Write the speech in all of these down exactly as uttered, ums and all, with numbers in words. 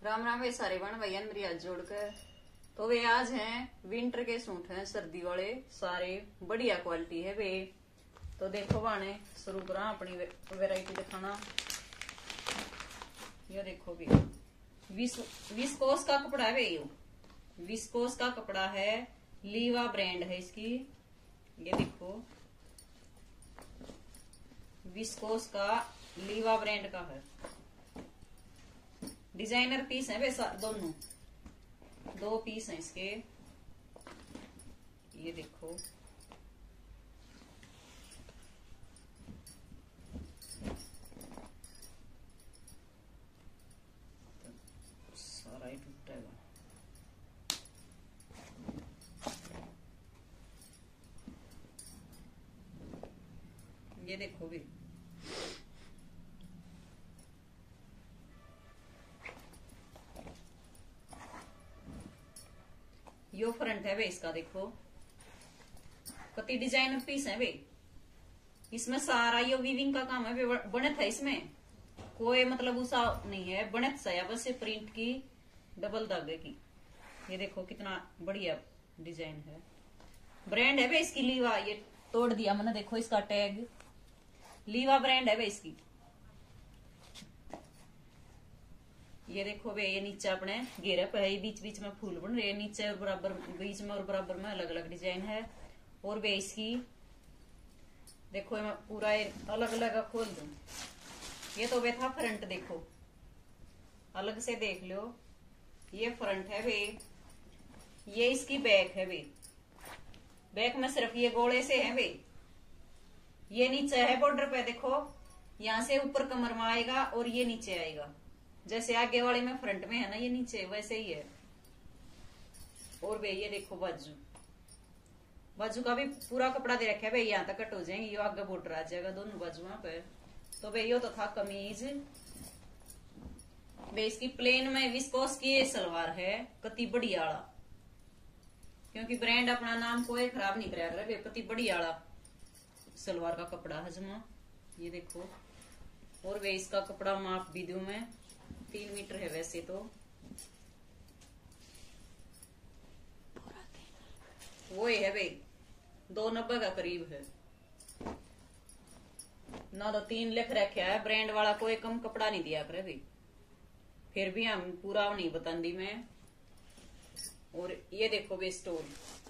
राम राम वे सारे बन भैया मेरी हाथ जोड़कर। तो वे आज हैं विंटर के सूट हैं सर्दी वाले, सारे बढ़िया क्वालिटी है वे। तो देखो बाने शुरू करा अपनी वे, वेराइटी दिखाना। ये देखो भी विस, विस्कोस का कपड़ा है वे। यो विस्कोस का कपड़ा है, लीवा ब्रांड है इसकी। ये देखो विस्कोस का लीवा ब्रांड का है। डिजाइनर पीस है वैसा, दोनों दो पीस हैं इसके। ये देखो सारा ही टूटा है। ये देखो भी यो फ्रंट है वे इसका। देखो कति डिजाइनर पीस है वे। इसमें सारा यो वीविंग का काम है वे। बनत है इसमें, कोई मतलब उसा नहीं है, बनत सा है बस। प्रिंट की डबल धागे की। ये देखो कितना बढ़िया डिजाइन है। ब्रांड है वे इसकी लीवा। ये तोड़ दिया मैंने, देखो इसका टैग लीवा ब्रांड है वे इसकी। ये देखो वे ये नीचे अपने घेरे पे है, बीच बीच में फूल बन रहे हैं नीचे और बराबर बीच में और बराबर में अलग अलग डिजाइन है। और वे इसकी देखो मैं पूरा अलग अलग खोल दूं। ये तो वे था फ्रंट, देखो अलग से देख लो। ये फ्रंट है वे, ये इसकी बैक है वे। बैक में सिर्फ ये गोले से है वे। ये नीचे है बॉर्डर पे, देखो यहां से ऊपर कमर में आएगा और ये नीचे आएगा। जैसे आगे वाले में फ्रंट में है ना ये नीचे, वैसे ही है। और वे ये देखो बाजू, बाजू का भी पूरा कपड़ा दे रखा है भाई। यहाँ तक कट हो जाएंगे, ये आगे बॉर्डर आ जाएगा दोनों बाजुओं पे। तो भाई यो तो था कमीज। वे इसकी प्लेन में विस्कोस की ये सलवार है, कति बढ़िया वाला। क्योंकि ब्रांड अपना नाम कोई खराब नहीं कराया वे। कति बढ़िया वाला सलवार का कपड़ा है जमा। ये देखो। और वे इसका कपड़ा माप भी दूं मैं, तीन मीटर है वैसे तो। वो है भाई दो नब्बे का करीब है ना। तो तीन लिख रखा है ब्रांड वाला, कोई कम कपड़ा नहीं दिया करे भाई। फिर भी हम पूरा नहीं बतांदी मैं। और ये देखो भाई स्टोल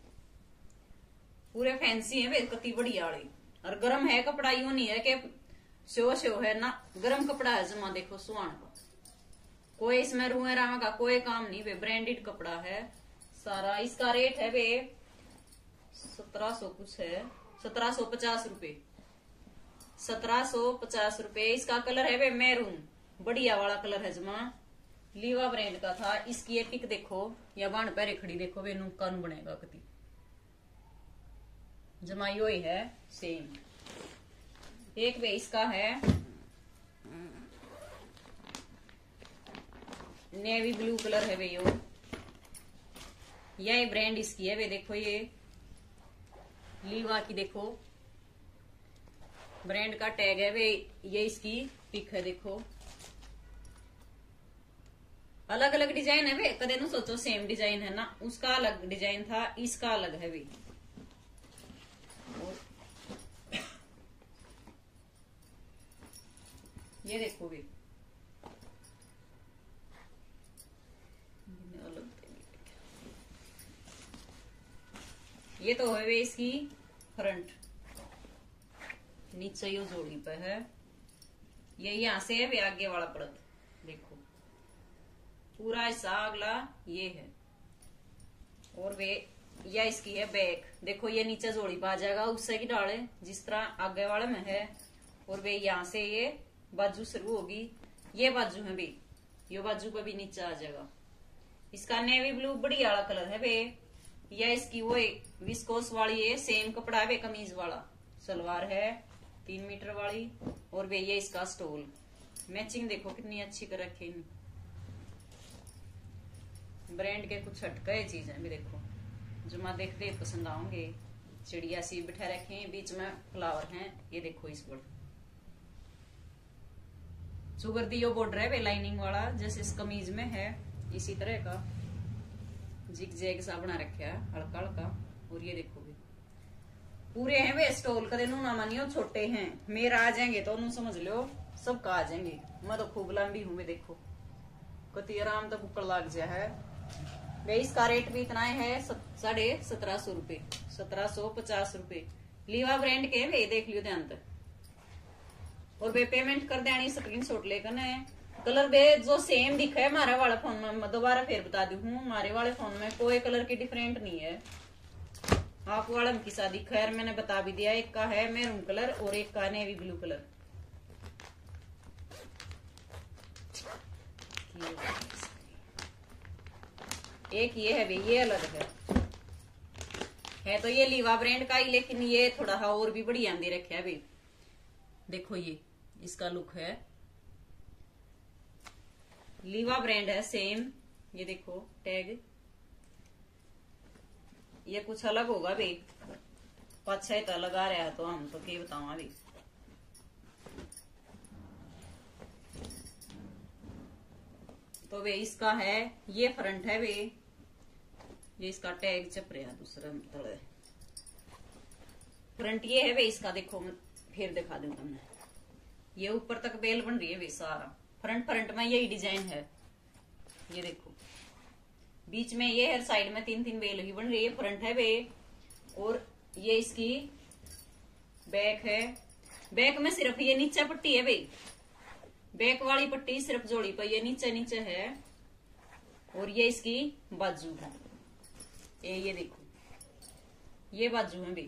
पूरे फैंसी है भाई, कति बढ़िया वाली। और गर्म है कपड़ा, यूं नहीं है कि शो शो है ना, गर्म कपड़ा है जमा। देखो सुहान का कोई इसमें रुए रामा का कोई काम नहीं वे, ब्रांडेड कपड़ा है सारा। इसका रेट है वे सत्रह सौ कुछ है, सत्रह सौ पचास रुपए सत्रह सौ पचास रुपए। इसका कलर है वे मैरून, बढ़िया वाला कलर है जमा। लीवा ब्रांड का था। इसकी ये टिक देखो, या बाण पैरे खड़ी देखो वे नुका नु बनेगा कति जमा। यो ही है सेम। एक वे इसका है नेवी ब्लू कलर है वे। यो यह ब्रांड इसकी है वे। देखो ये लीवा की, देखो ब्रांड का टैग है वे। ये इसकी पिक है, देखो अलग अलग डिजाइन है वे। कदे न सोचो सेम डिजाइन है ना, उसका अलग डिजाइन था, इसका अलग है वे। ये देखो वे ये तो है वे इसकी फ्रंट। नीचे यो जोड़ी पे है। ये यहां से है वे आगे वाला परत, देखो पूरा ऐसा अगला ये है। और वे या इसकी है बैक। देखो ये नीचे जोड़ी पे आ जाएगा उससे की डाले जिस तरह आगे वाले में है। और वे यहां से ये बाजू शुरू होगी। ये बाजू है वे, यो बाजू पे भी नीचे आ जाएगा। इसका नेवी ब्लू बढ़िया वाला कलर है वे। या इसकी वो विस्कोस वाली है, सेम कपड़ा है वे, कमीज वाला सलवार है तीन मीटर वाली। और वे ये इसका स्टोल मैचिंग देखो कितनी अच्छी कर रखी है। ब्रांड के कुछ हटके चीज है भी देखो, जो मैं देखते पसंद आओगे। चिड़िया सी बिठा रखे हैं, बीच में फ्लावर हैं। ये देखो इस पर सुगर दियो बॉर्डर है वे लाइनिंग वाला, जैसे इस कमीज में है इसी तरह का जिग जैग सा बना रखा है हल्का हल्का। और ये देखो भी पूरे हैं वे स्टॉल करे नू ना मानियो छोटे हैं, मेरा आ जाएंगे तो उन्होंने समझ लो सबका आ जाएंगे। मैं तो खूब लंबी हूं, देखो कति आराम तक बुकड़ लग जा है वे। इसका रेट भी इतना है साढ़े सत्रह सौ रूपये, सत्रह सौ पचास रूपये। लीवा ब्रांड के वे देख लियो ध्यान तक। और वे पेमेंट कर देनी स्क्रीन शॉट लेकर है। कलर बे जो सेम दिखा है हमारे वाले फोन में, मैं दोबारा फिर बता दी हूँ हमारे वाले फोन में कोई कलर की डिफरेंट नहीं है। आप वाला की शादी खैर मैंने बता भी दिया, एक का है मैरून कलर और एक का नेवी ब्लू कलर। एक ये है भी, ये अलग है है तो ये लीवा ब्रांड का ही, लेकिन ये थोड़ा सा और भी बढ़िया दे रखे है भी। देखो ये इसका लुक है, लीवा ब्रांड है सेम। ये देखो टैग, ये कुछ अलग होगा भाई, अच्छा ही तो लगा रहा है तो हम तो क्या बताऊं अभी। तो वे इसका है, ये फ्रंट है वे, ये इसका टैग चप रहा दूसरा तले फ्रंट ये है वे इसका। देखो मैं फिर दिखा दूं तुमने, ये ऊपर तक बेल बन रही है वे सारा फ्रंट फ्रंट में यही डिजाइन है। ये देखो बीच में ये हर साइड में तीन तीन बेल ही बन रही है, फ्रंट है वे। और ये इसकी बैक है, बैक में सिर्फ ये नीचे पट्टी है भाई, बैक वाली पट्टी सिर्फ जोड़ी पर ये नीचे नीचे है। और ये इसकी बाजू है, ये ये देखो ये बाजू है भाई,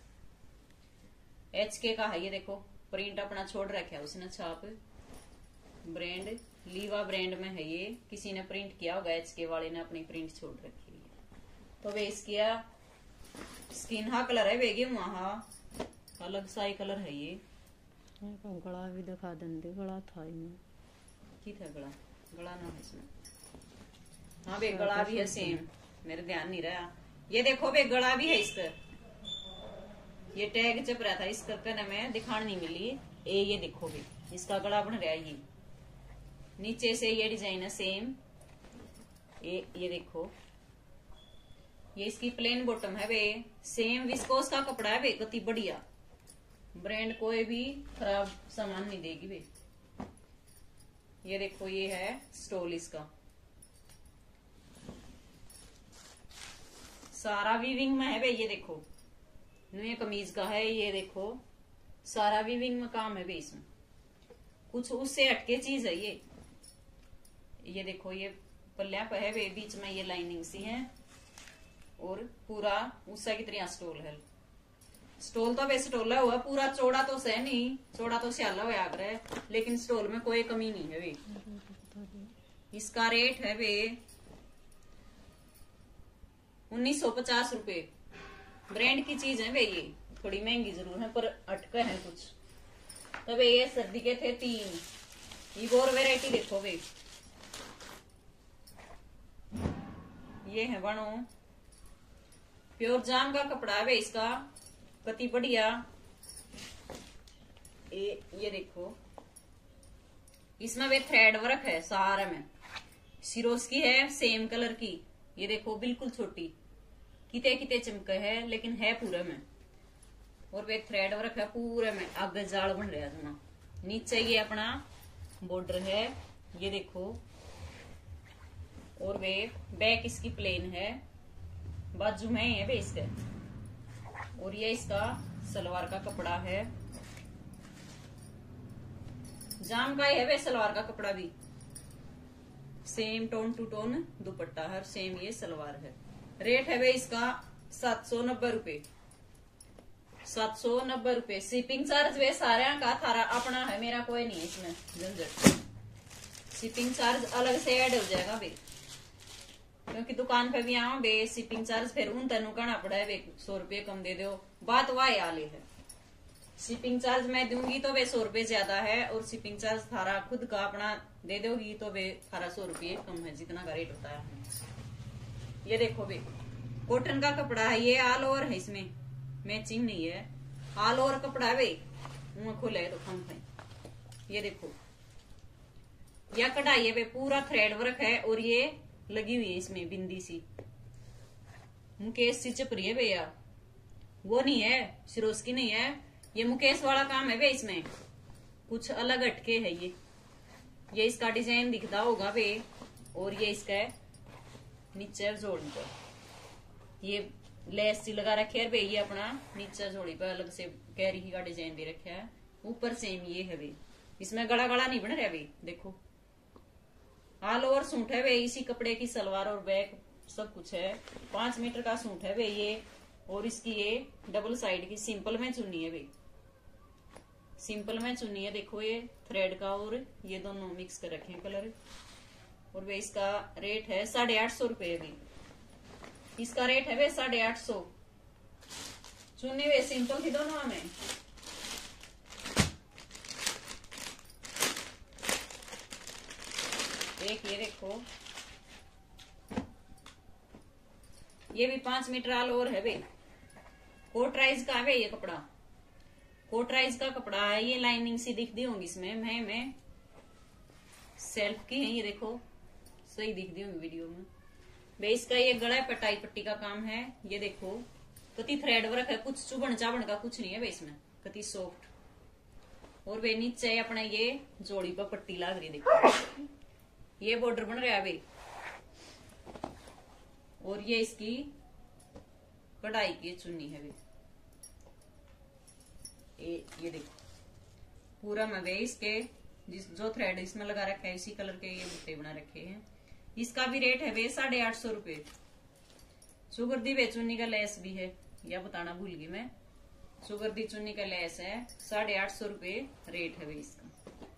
एच के का है। ये देखो प्रिंट अपना छोड़ रखा है उसने छाप, ब्रांड लीवा ब्रांड में है ये, किसी ने प्रिंट किया होगा, एच के वाले ने अपनी प्रिंट छोड़ रखी है। तो वे इसकी स्किन हा कलर है वेगी, वहां अलग सा ही कलर है। ये गला भी दिखा देंगे, गला था इनमें की था गला, गला ना है इसमें। हाँ बे गला भी है सेम, मेरे ध्यान नहीं रहा। ये देखो बे गला भी है इसका, ये टैग चप रहा था इसका कहने में दिखाने नहीं मिली। ए ये देखो बे इसका गला बन रहा है, ये नीचे से ये डिजाइन है सेम। ये ये देखो ये इसकी प्लेन बॉटम है वे, सेम विस्कोस का कपड़ा है वे, कति बढ़िया ब्रांड, कोई भी खराब सामान नहीं देगी वे। ये देखो ये है स्टोल इसका, सारा वीविंग में है वे। ये देखो ये कमीज का है, ये देखो सारा वीविंग में काम है वे, इसमें कुछ उससे हटके चीज है ये। ये देखो ये पल्ला पे है वे, बीच में ये लाइनिंग सी है और पूरा उसा की तरह स्टोल है। स्टोल तो वैसे टोला हुआ पूरा, चौड़ा तो सह नहीं, चौड़ा तो श्याला हुआ आग रहा है, लेकिन स्टोल में कोई कमी नहीं है वे। इसका रेट है वे उन्नीस सौ पचास रूपये। ब्रांड की चीज है वे, ये थोड़ी महंगी जरूर है पर अटके हैं कुछ। तो वे ये सर्दी के थे तीन, ये और वेराइटी देखो वे, ये है बनो प्योर जाम का कपड़ा है वे इसका, कति बढ़िया। ये ये देखो इसमें वे थ्रेड वर्क है सारा में, सिरोस की है सेम कलर की। ये देखो बिल्कुल छोटी, किते किते चमके है लेकिन है पूरे में। और वे थ्रेड वर्क है पूरे में, आगे जाल बन रहा है ना। नीचे ये अपना बॉर्डर है, ये देखो। और वे बैक इसकी प्लेन है, बाजू में है वे इसके। और ये इसका सलवार का कपड़ा है, जाम का ही है वे सलवार का कपड़ा भी, same tone to tone dupatta है, सेम ये सलवार है। रेट है वे इसका सात सौ नब्बे रूपये, सात सौ नब्बे रूपये। शिपिंग चार्ज वे सारे का थारा अपना है, मेरा कोई नहीं है इसमें झंझट। शिपिंग चार्ज अलग से ऐड हो जाएगा वे, क्योंकि दुकान पे भी आओ बे शिपिंग चार्ज फिर उन तेन कहना पड़ा है वे सौ रुपये कम दे दो, बात वाह आले है। शिपिंग चार्ज मैं दूंगी तो वे सौ रुपये ज्यादा है, और शिपिंग चार्ज थारा खुद का अपना दे दोगी तो वे थारा सौ रुपये कम है, जितना का रेट होता है। ये देखो वे कॉटन का कपड़ा है, ये ऑल ओवर है, इसमें मैचिंग नहीं है, ऑल ओवर कपड़ा है वे। मुंह खोले तो कम है। ये देखो या कढ़ाई है वे पूरा थ्रेड वर्क है और ये लगी हुई है इसमें बिंदी सी मुकेश सी चप रही है भैया, वो नहीं है सिरोस्की नहीं है, ये मुकेश वाला काम है वे, इसमें कुछ अलग हटके है ये ये इसका डिजाइन दिखता होगा वे। और ये इसका नीचे जोड़ी पर ये लेस सी लगा रखी है वे, ये अपना नीचे जोड़ी पर अलग से कैरी का डिजाइन दे रखा है, ऊपर सेम ये है वे, इसमें गड़ा गड़ा नहीं बन रहा वे। देखो ऑल ओवर सूट है वे, इसी कपड़े की सलवार और बैक सब कुछ है, पांच मीटर का सूट है वे ये। और इसकी ये डबल साइड की सिंपल में चुन्नी है वे, सिंपल में चुन्नी है। देखो ये थ्रेड का और ये दोनों मिक्स कर रखे हैं कलर। और वे इसका रेट है साढ़े आठ सौ रुपये भी, इसका रेट है वे साढ़े आठ सौ। चुन्नी वे सिंपल थी दोनों में। एक ये देखो ये भी पांच मीटर ऑल ओवर है वे, कोटराइज का है ये कपड़ा, कोटराइज का कपड़ा है ये। लाइनिंग सी दिखती होंगी इसमें, मैं मैं सेल्फ की है ये, देखो सही दिखती होंगी वीडियो में वे। इसका ये गला पटाई पट्टी का काम है, ये देखो कति थ्रेड वर्क है, कुछ चुभन चाबन का कुछ नहीं है वे इसमें, कति सॉफ्ट। और वे नीचे अपने ये जोड़ी पर पट्टी लाग रही, देखो ये बॉर्डर बन रहा है वे। और ये इसकी कढ़ाई की चुन्नी है वे, ये ये देखो पूरा में वे इसके जिस जो थ्रेड इसमें लगा रखा है इसी कलर के ये बुट्टे बना रखे हैं। इसका भी रेट है वे साढ़े आठ सौ रुपये। सुगर्दी वे चुन्नी का लेस भी है, या बताना भूल गई मैं, सुगर्दी चुन्नी का लेस है, साढ़े आठ सौ रुपये रेट है वे इसका।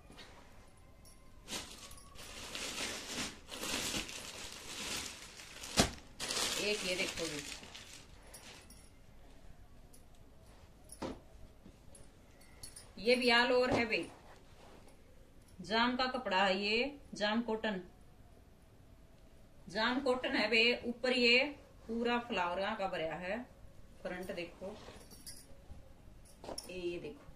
एक ये देखो भी ये भी ऑल ओवर है वे, जाम का कपड़ा है ये, जाम कॉटन, जाम कॉटन है वे। ऊपर ये पूरा फ्लावर का भरा है, फ्रंट देखो ये ये देखो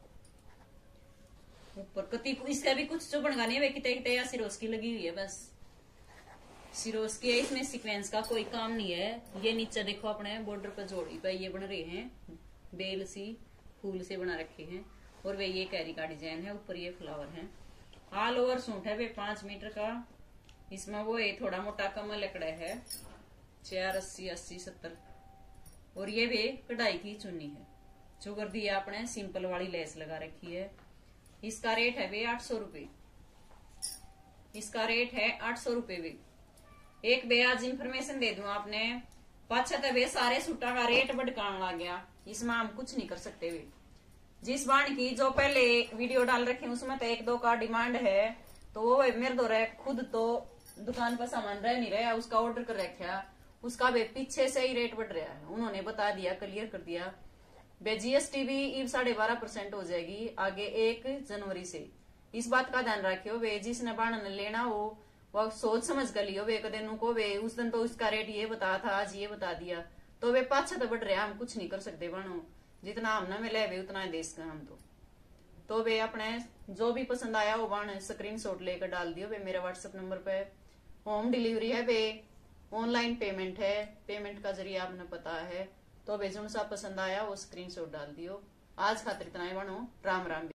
ऊपर कति, इसका भी कुछ चुभन का नहीं है वे, कितने कितने या सिरोस्की लगी हुई है बस, सिरोस्की है, इसमें सीक्वेंस का कोई काम नहीं है। ये नीचे देखो अपने बॉर्डर पर जोड़ी पर ये बन रहे हैं, बेल सी फूल से बना रखे हैं। और वे ये कैरी का डिजाइन है, ऊपर ये फ्लावर है। ऑल ओवर सूट है वे पांच मीटर का, इसमें वो ये थोड़ा मोटा कमल लकड़ा है, चार अस्सी अस्सी सत्तर। और ये भी कढ़ाई की चुन्नी है, जो कर दी आपने सिंपल वाली लेस लगा रखी है। इसका रेट है वे आठ सौ रुपये, इसका रेट है आठ सौ रुपये वे। एक बे आज इंफॉर्मेशन दे दूं आपने, पाछा तो वे सारे सूटा का रेट बढ़कान लग गया, इसमें हम कुछ नहीं कर सकते वे। जिस बाण की जो पहले वीडियो डाल रखे उसमें तो एक दो का डिमांड है, तो वो मेरे दो रहे खुद तो दुकान पर सामान रह नहीं रहा, उसका ऑर्डर कर रखा, उसका वे पीछे से ही रेट बढ़ रहा है, उन्होंने बता दिया, क्लियर कर दिया। वे जीएसटी भी साढ़े बारह परसेंट हो जाएगी आगे एक जनवरी से, इस बात का ध्यान रखियो। वे जिसने बाण लेना हो वह सोच समझ कर लियो, वे कदे नु को वे उस दिन तो उसका रेट ये बता था, आज ये बता दिया, तो वे पाछा तो बढ़ रहा, हम कुछ नहीं कर सकते बाणो, जितना हमने मिले वे उतना देश का हम तो तो वे अपने जो भी पसंद आया वो बाण स्क्रीनशॉट लेकर डाल दियो। वे मेरा व्हाट्सएप नंबर पे होम डिलीवरी है, वे ऑनलाइन पेमेंट है, पेमेंट का जरिए आपने पता है, तो वे जो सा पसंद आया वो स्क्रीनशॉट डाल दियो। आज खातिर इतना ही बाणो, राम राम।